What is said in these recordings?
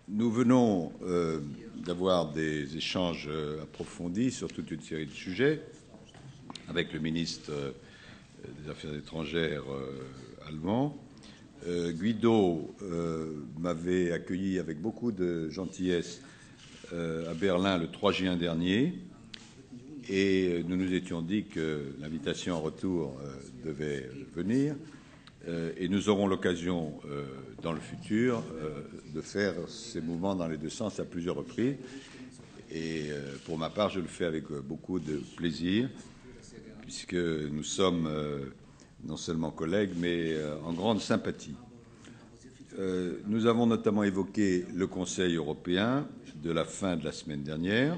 Nous venons d'avoir des échanges approfondis sur toute une série de sujets avec le ministre des Affaires étrangères allemand. Guido m'avait accueilli avec beaucoup de gentillesse à Berlin le 3 juin dernier et nous nous étions dit que l'invitation en retour devait venir. Et nous aurons l'occasion dans le futur de faire ces mouvements dans les deux sens à plusieurs reprises. Et pour ma part, je le fais avec beaucoup de plaisir, puisque nous sommes non seulement collègues, mais en grande sympathie. Nous avons notamment évoqué le Conseil européen de la fin de la semaine dernière,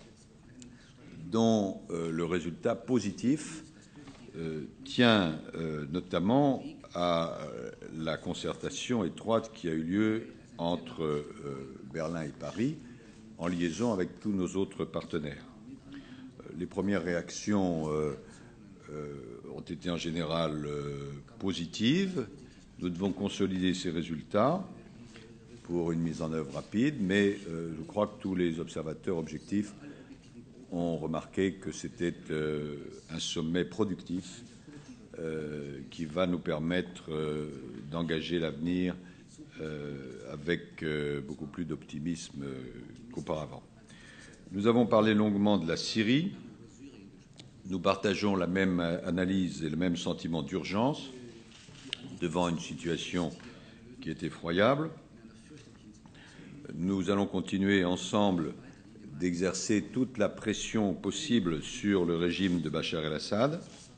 dont le résultat positif tient notamment à la concertation étroite qui a eu lieu entre Berlin et Paris, en liaison avec tous nos autres partenaires. Les premières réactions ont été en général positives. Nous devons consolider ces résultats pour une mise en œuvre rapide, mais je crois que tous les observateurs objectifs ont remarqué que c'était un sommet productif qui va nous permettre d'engager l'avenir avec beaucoup plus d'optimisme qu'auparavant. Nous avons parlé longuement de la Syrie. Nous partageons la même analyse et le même sentiment d'urgence devant une situation qui est effroyable. Nous allons continuer ensemble d'exercer toute la pression possible sur le régime de Bachar el-Assad.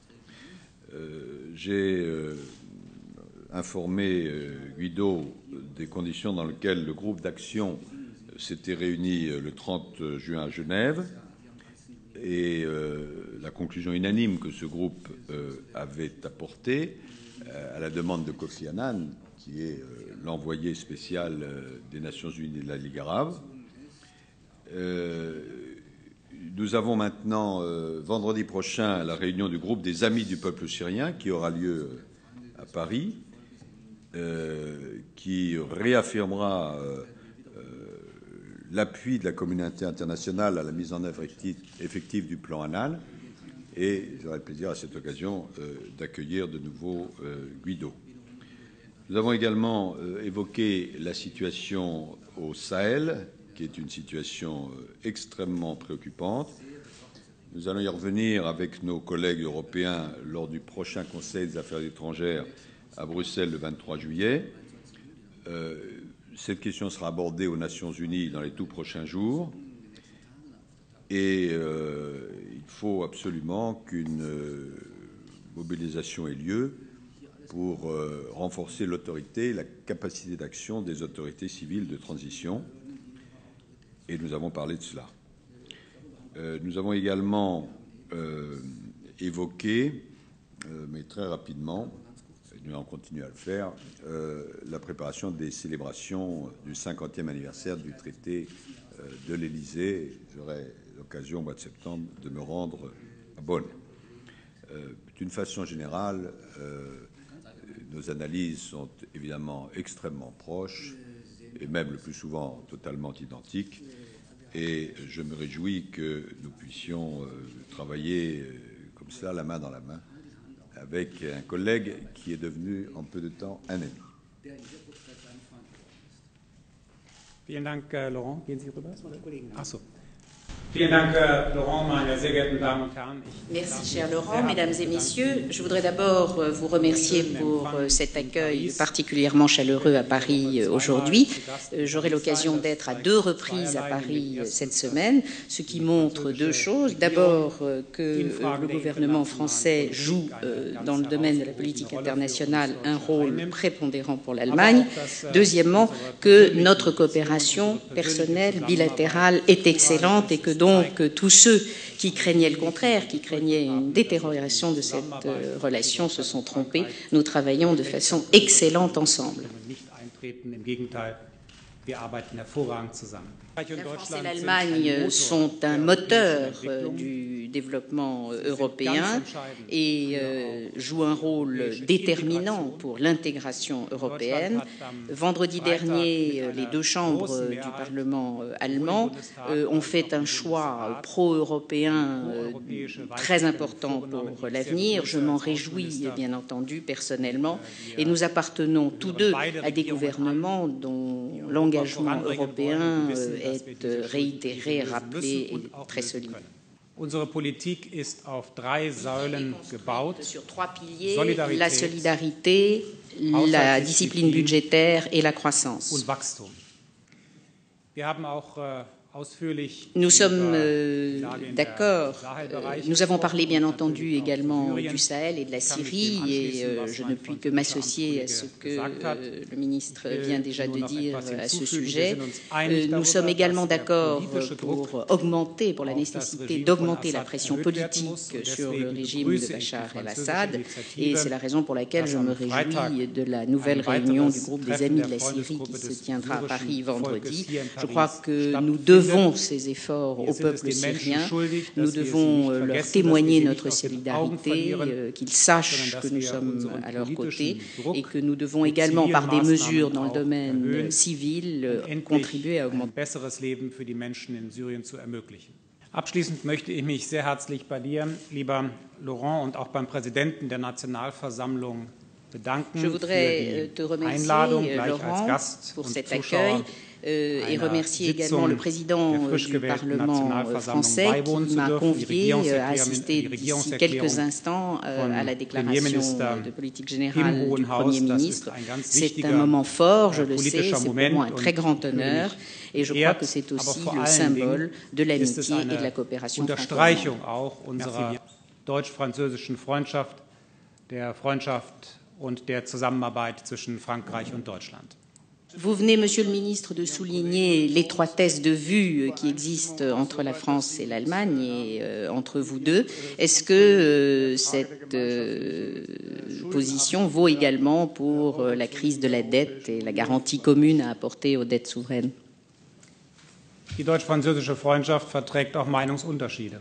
J'ai informé Guido des conditions dans lesquelles le groupe d'action s'était réuni le 30 juin à Genève et la conclusion unanime que ce groupe avait apportée à la demande de Kofi Annan, qui est l'envoyé spécial des Nations Unies de la Ligue arabe. Nous avons maintenant, vendredi prochain, la réunion du groupe des Amis du peuple syrien qui aura lieu à Paris, qui réaffirmera l'appui de la communauté internationale à la mise en œuvre effective du plan Annan. Et j'aurai le plaisir à cette occasion d'accueillir de nouveau Guido. Nous avons également évoqué la situation au Sahel, qui est une situation extrêmement préoccupante. Nous allons y revenir avec nos collègues européens lors du prochain Conseil des affaires étrangères à Bruxelles le 23 juillet. Cette question sera abordée aux Nations Unies dans les tout prochains jours. Et il faut absolument qu'une mobilisation ait lieu pour renforcer l'autorité et la capacité d'action des autorités civiles de transition. Et nous avons parlé de cela. Nous avons également évoqué, mais très rapidement, et nous allons continuer à le faire, la préparation des célébrations du 50e anniversaire du traité de l'Élysée. J'aurai l'occasion au mois de septembre de me rendre à Bonn. D'une façon générale, nos analyses sont évidemment extrêmement proches et même le plus souvent totalement identiques. Et je me réjouis que nous puissions travailler comme ça, la main dans la main, avec un collègue qui est devenu en peu de temps un ami. Vielen Dank, Laurent. Gehen Sie rüber? Ach so. Vielen Dank, Laurent, meine sehr geehrten Damen und Herren. Merci, cher Laurent. Mesdames et messieurs, je voudrais d'abord vous remercier pour cet accueil particulièrement chaleureux à Paris aujourd'hui. J'aurai l'occasion d'être à 2 reprises à Paris cette semaine, ce qui montre 2 choses. D'abord, que le gouvernement français joue dans le domaine de la politique internationale un rôle prépondérant pour l'Allemagne. Deuxièmement, que notre coopération personnelle, bilatérale, est excellente et que donc tous ceux qui craignaient le contraire, qui craignaient une détérioration de cette relation, se sont trompés. Nous travaillons de façon excellente ensemble. Wir arbeiten hervorragend zusammen. La France et l'Allemagne sont un moteur du développement européen et jouent un rôle déterminant pour l'intégration européenne. Vendredi dernier, les deux chambres du Parlement allemand ont fait un choix pro-européen très important pour l'avenir. Je m'en réjouis, bien entendu, personnellement, et nous appartenons tous deux à des gouvernements dont l'engagement européen est réitéré, rappelé et très solide. Unsere Politik ist auf 3 Säulen gebaut. Sur 3 piliers, la solidarité, la discipline budgétaire et la croissance. Und Wachstum. Wir haben auch Nous sommes d'accord. Nous avons parlé, bien entendu, également du Sahel et de la Syrie, et je ne puis que m'associer à ce que le ministre vient déjà de dire à ce sujet. Nous sommes également d'accord pour la nécessité d'augmenter la pression politique sur le régime de Bachar el-Assad, et c'est la raison pour laquelle je me réjouis de la nouvelle réunion du groupe des Amis de la Syrie qui se tiendra à Paris vendredi. Je crois que nous devons ces efforts au peuple syrien, nous devons leur témoigner notre solidarité, qu'ils sachent que nous sommes à leur côté et que nous devons également, par des mesures dans le domaine civil, contribuer à augmenter. Abschließend möchte ich mich sehr herzlich bei dir, lieber Laurent, und auch beim Präsidenten der Nationalversammlung bedanken. Je voudrais te remercier, Laurent, pour cet accueil. Et remercier également le président du Parlement français qui m'a convié à assister d'ici quelques instants à la déclaration de politique générale du Premier ministre. C'est un moment fort, je le sais, c'est pour moi un très grand honneur et je crois que c'est aussi le symbole de l'amitié et de la coopération franco-allemande. Deutsch-französischen Freundschaft, der Freundschaft und der Zusammenarbeit zwischen Frankreich und Deutschland. Vous venez, Monsieur le Ministre, de souligner l'étroitesse de vue qui existe entre la France et l'Allemagne et entre vous deux. Est-ce que cette position vaut également pour la crise de la dette et la garantie commune à apporter aux dettes souveraines? Die deutsch-französische Freundschaft verträgt auch Meinungsunterschiede.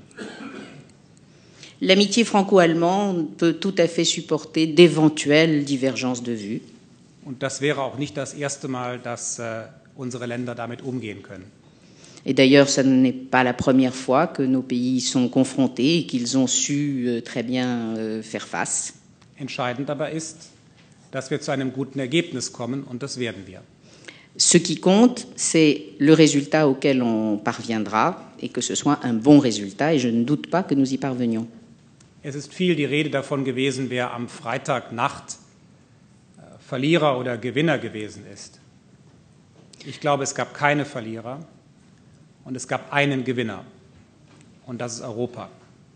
L'amitié franco-allemande peut tout à fait supporter d'éventuelles divergences de vues. Und das wäre auch nicht das erste Mal, dass unsere Länder damit umgehen können. Et d'ailleurs, ce n'est pas la première fois que nos pays sont confrontés et qu'ils ont su très bien faire face. Entscheidend aber ist, dass wir zu einem guten Ergebnis kommen, und das werden wir. Ce qui compte, c'est le résultat auquel on parviendra et que ce soit un bon résultat, et je ne doute pas que nous y parvenions. Es ist viel die Rede davon gewesen, wer am Freitagnacht Verlierer oder Gewinner gewesen ist. Ich glaube, es gab keine Verlierer und es gab einen Gewinner, und das ist Europa.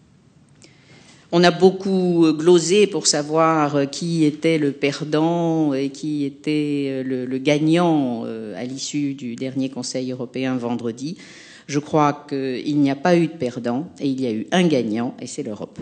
On a beaucoup glosé pour savoir qui était le perdant et qui était le gagnant à l'issue du dernier Conseil européen vendredi. Je crois qu'il n'y a pas eu de perdant et il y a eu un gagnant, et c'est l'Europe.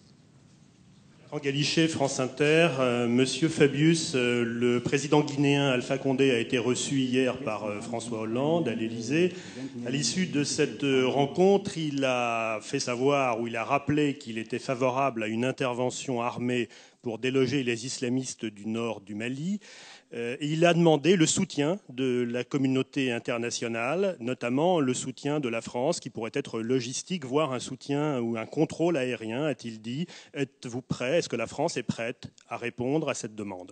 Galichet, France Inter. Monsieur Fabius, le président guinéen Alpha Condé a été reçu hier par François Hollande à l'Élysée. À l'issue de cette rencontre, il a fait savoir, ou il a rappelé qu'il était favorable à une intervention armée pour déloger les islamistes du nord du Mali. Et il a demandé le soutien de la communauté internationale, notamment le soutien de la France, qui pourrait être logistique, voire un soutien ou un contrôle aérien, a-t-il dit. Êtes-vous prêt? Est-ce que la France est prête à répondre à cette demande?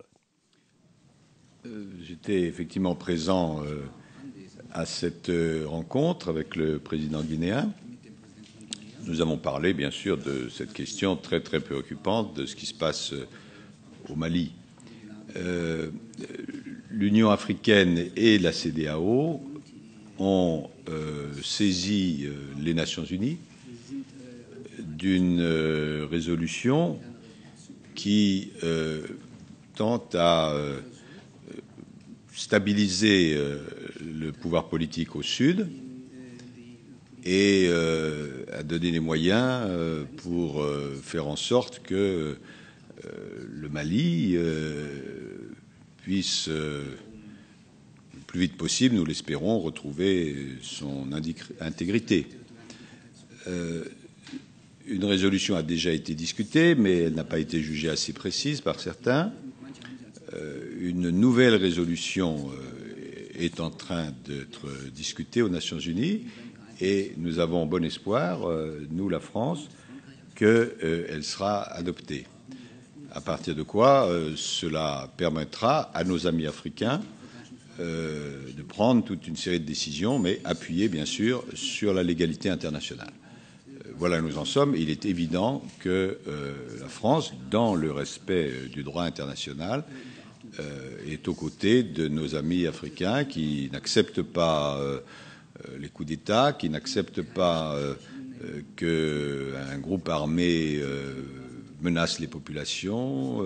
J'étais effectivement présent à cette rencontre avec le président guinéen. Nous avons parlé, bien sûr, de cette question très, très préoccupante de ce qui se passe au Mali. L'Union africaine et la CEDEAO ont saisi les Nations unies d'une résolution qui tente à stabiliser le pouvoir politique au Sud et à donner les moyens pour faire en sorte que le Mali puisse plus vite possible, nous l'espérons, retrouver son intégrité. Une résolution a déjà été discutée, mais elle n'a pas été jugée assez précise par certains. Une nouvelle résolution est en train d'être discutée aux Nations Unies et nous avons bon espoir, nous, la France, qu'elle sera adoptée. À partir de quoi cela permettra à nos amis africains de prendre toute une série de décisions, mais appuyées, bien sûr, sur la légalité internationale. Voilà où nous en sommes. Il est évident que la France, dans le respect du droit international, est aux côtés de nos amis africains qui n'acceptent pas les coups d'État, qui n'acceptent pas qu'un groupe armé menace les populations,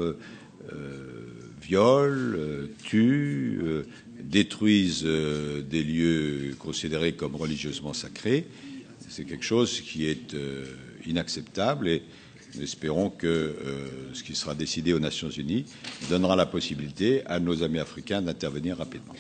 viole, tue, détruise des lieux considérés comme religieusement sacrés. C'est quelque chose qui est inacceptable et nous espérons que ce qui sera décidé aux Nations Unies donnera la possibilité à nos amis africains d'intervenir rapidement.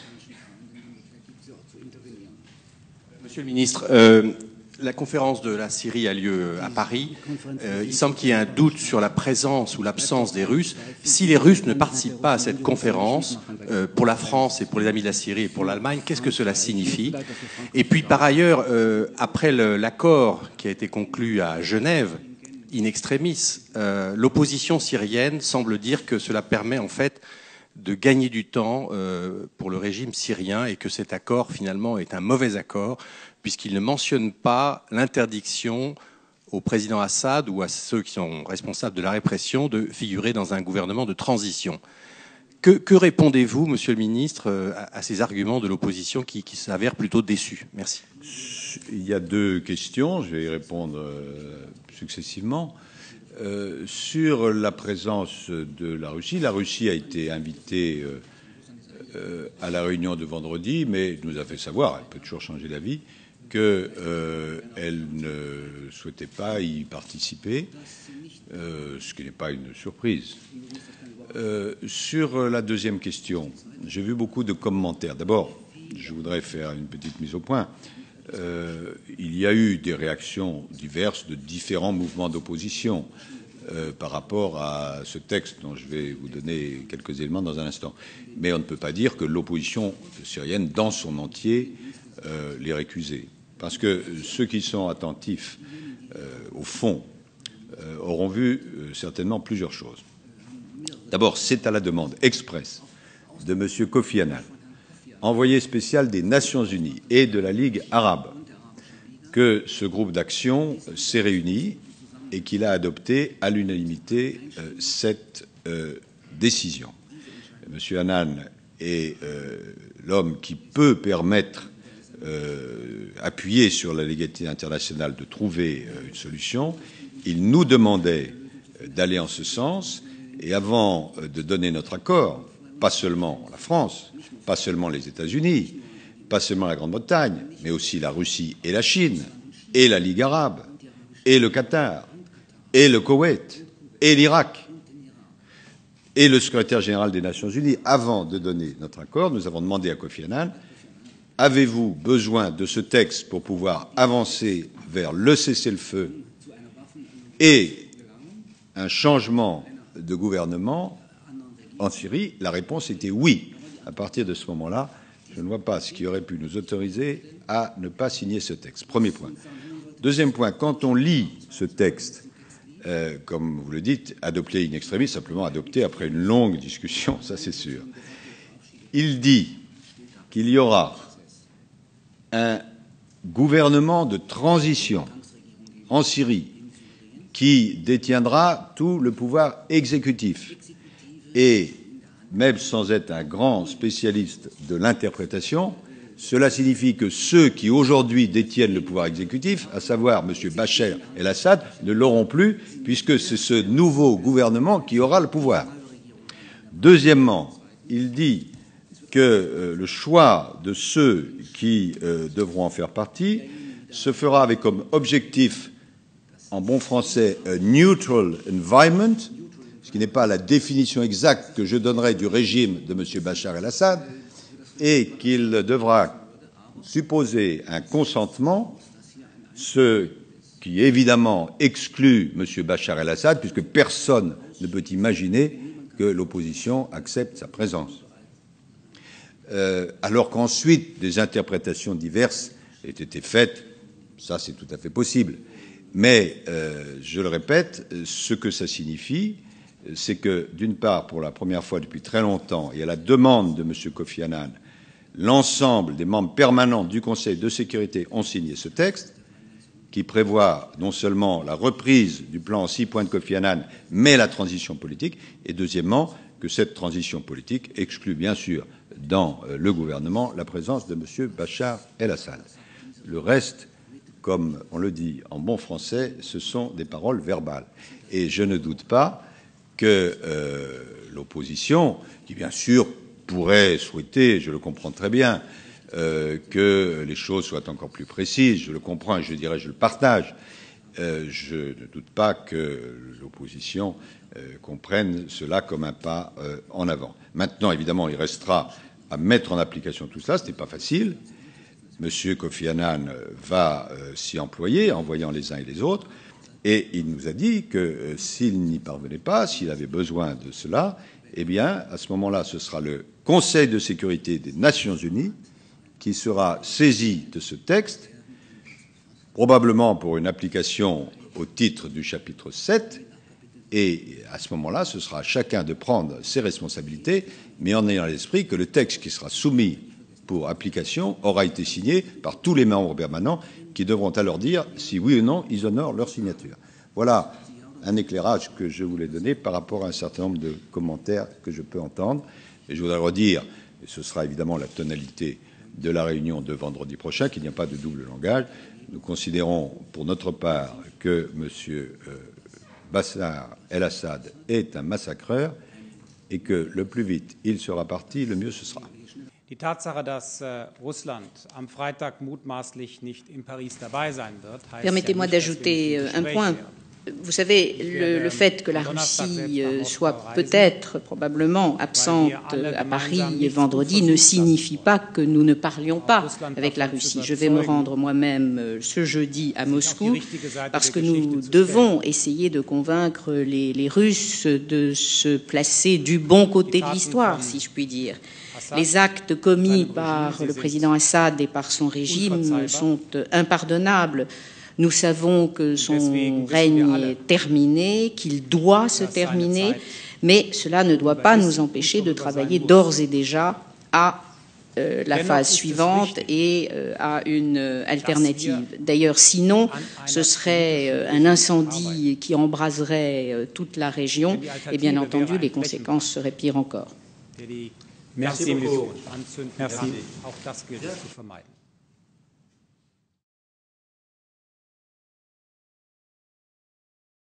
Monsieur le ministre, la conférence de la Syrie a lieu à Paris. Il semble qu'il y ait un doute sur la présence ou l'absence des Russes. Si les Russes ne participent pas à cette conférence, pour la France et pour les amis de la Syrie et pour l'Allemagne, qu'est-ce que cela signifie? Et puis, par ailleurs, après l'accord qui a été conclu à Genève, in extremis, l'opposition syrienne semble dire que cela permet en fait de gagner du temps pour le régime syrien et que cet accord finalement est un mauvais accord puisqu'il ne mentionne pas l'interdiction au président Assad ou à ceux qui sont responsables de la répression de figurer dans un gouvernement de transition. Que répondez-vous, Monsieur le Ministre, à ces arguments de l'opposition qui s'avèrent plutôt déçus? Merci. Il y a deux questions, je vais y répondre successivement. Sur la présence de la Russie a été invitée à la réunion de vendredi, mais nous a fait savoir, elle peut toujours changer d'avis, qu'elle ne souhaitait pas y participer, ce qui n'est pas une surprise. Sur la deuxième question, j'ai vu beaucoup de commentaires. D'abord, je voudrais faire une petite mise au point. Il y a eu des réactions diverses de différents mouvements d'opposition par rapport à ce texte dont je vais vous donner quelques éléments dans un instant. Mais on ne peut pas dire que l'opposition syrienne, dans son entier, l'ait récusée. Parce que ceux qui sont attentifs au fond auront vu certainement plusieurs choses. D'abord, c'est à la demande expresse de M. Kofi Annan, envoyé spécial des Nations Unies et de la Ligue arabe, que ce groupe d'action s'est réuni et qu'il a adopté à l'unanimité cette décision. M. Annan est l'homme qui peut permettre, appuyé sur la légalité internationale, de trouver une solution. Il nous demandait d'aller en ce sens et avant de donner notre accord, pas seulement la France, pas seulement les États-Unis, pas seulement la Grande-Bretagne, mais aussi la Russie et la Chine, et la Ligue arabe, et le Qatar, et le Koweït, et l'Irak, et le secrétaire général des Nations Unies. Avant de donner notre accord, nous avons demandé à Kofi Annan, avez-vous besoin de ce texte pour pouvoir avancer vers le cessez-le-feu et un changement de gouvernement en Syrie? La réponse était oui. À partir de ce moment-là, je ne vois pas ce qui aurait pu nous autoriser à ne pas signer ce texte. Premier point. Deuxième point, quand on lit ce texte, comme vous le dites, adopté in extremis, simplement adopté après une longue discussion, ça c'est sûr, il dit qu'il y aura un gouvernement de transition en Syrie qui détiendra tout le pouvoir exécutif. Et même sans être un grand spécialiste de l'interprétation, cela signifie que ceux qui aujourd'hui détiennent le pouvoir exécutif, à savoir M. Bachar el-Assad, ne l'auront plus, puisque c'est ce nouveau gouvernement qui aura le pouvoir. Deuxièmement, il dit que le choix de ceux qui devront en faire partie se fera avec comme objectif, en bon français, a neutral environment, ce qui n'est pas la définition exacte que je donnerai du régime de M. Bachar el-Assad, et qu'il devra supposer un consentement, ce qui évidemment exclut M. Bachar el-Assad, puisque personne ne peut imaginer que l'opposition accepte sa présence. Alors qu'ensuite des interprétations diverses aient été faites, ça c'est tout à fait possible. Mais, je le répète, ce que ça signifie, c'est que, d'une part, pour la première fois depuis très longtemps, et à la demande de M. Kofi Annan, l'ensemble des membres permanents du Conseil de sécurité ont signé ce texte, qui prévoit non seulement la reprise du plan en 6 points de Kofi Annan, mais la transition politique, et deuxièmement, que cette transition politique exclut bien sûr dans le gouvernement la présence de M. Bachar el-Assad. Le reste, comme on le dit en bon français, ce sont des paroles verbales. Et je ne doute pas que l'opposition, qui bien sûr pourrait souhaiter, je le comprends très bien, que les choses soient encore plus précises, je le comprends et je dirais je le partage, je ne doute pas que l'opposition comprenne cela comme un pas en avant. Maintenant, évidemment, il restera à mettre en application tout cela, ce n'est pas facile. M. Kofi Annan va s'y employer, en voyant les uns et les autres, et il nous a dit que s'il n'y parvenait pas, s'il avait besoin de cela, eh bien, à ce moment-là, ce sera le Conseil de sécurité des Nations Unies qui sera saisi de ce texte, probablement pour une application au titre du chapitre 7, et à ce moment-là, ce sera à chacun de prendre ses responsabilités, mais en ayant à l'esprit que le texte qui sera soumis pour application aura été signé par tous les membres permanents qui devront alors dire si oui ou non ils honorent leur signature. Voilà un éclairage que je voulais donner par rapport à un certain nombre de commentaires que je peux entendre. Et je voudrais redire, et ce sera évidemment la tonalité de la réunion de vendredi prochain, qu'il n'y a pas de double langage. Nous considérons pour notre part que M. Bachar el-Assad est un massacreur et que le plus vite il sera parti, le mieux ce sera. Die Tatsache, dass Russland am Freitag mutmaßlich nicht in Paris dabei sein wird, heißt Permettez-moi d'ajouter un point. Vous savez, le fait que la Russie soit peut-être, probablement, absente à Paris vendredi ne signifie pas que nous ne parlions pas avec la Russie. Je vais me rendre moi-même ce jeudi à Moscou parce que nous devons essayer de convaincre les Russes de se placer du bon côté de l'histoire, si je puis dire. Les actes commis par le président Assad et par son régime sont impardonnables. Nous savons que son règne est terminé, qu'il doit se terminer, mais cela ne doit pas nous empêcher de travailler d'ores et déjà à la phase suivante et à une alternative. D'ailleurs, sinon, ce serait un incendie qui embraserait toute la région et bien entendu, les conséquences seraient pires encore. Merci beaucoup. Auch das gilt zu vermeiden.